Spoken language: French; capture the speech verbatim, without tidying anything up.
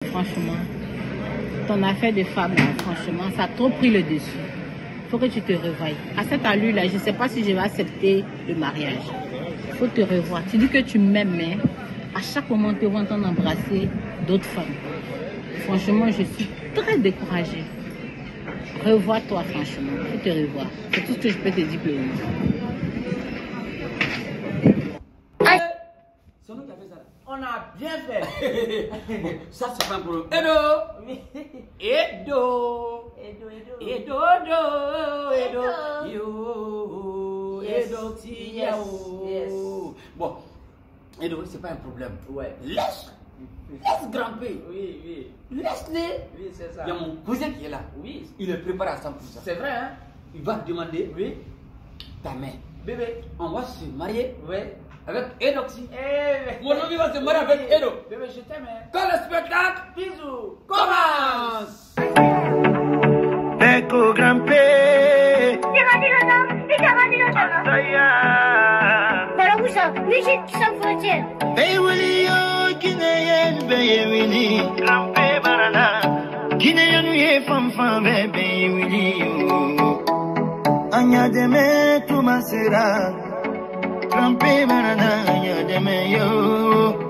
franchement, ton affaire de femme, là, franchement, ça a trop pris le dessus. Il faut que tu te revoies. À cette allure-là, je ne sais pas si je vais accepter le mariage. Il faut te revoir. Tu dis que tu m'aimes, mais à chaque moment, tu vas t'en embrasser d'autres femmes. Franchement, je suis très découragée. Revois-toi, franchement. Il faut te revoir. C'est tout ce que je peux te dire pour le moment. On a bien fait. Bon, ça, c'est pas un problème. Edo! Edo! Edo, Edo! Edo, Edo! Edo! Yo! Edo, Edo! Bon, Edo, c'est pas un problème. Ouais. Laisse! Laisse grimper. Oui, oui. Laisse-les. Oui, c'est ça. Il y a mon cousin qui est là. Oui. Il est préparé à cent pour cent. C'est vrai, hein? Il va te demander, oui, ta main. Bébé, on va se marier. Oui. Avec Edoxy. Eh, mon ami va se marier avec Edo. Bébé, je t'aime. Quand le spectacle, bisous, commence. Beko grimper. Tira, tira, tira, tira, tira, tira. Voilà où ça? Musique sans frontières. Hey, Willy, oh, Guinéen, Bay Willy. Grimper, banana. Guinéen, oui, femme, femme, Bay Willy, oh. Anya deme, tu masera. Grimper, banana, anya deme, yo.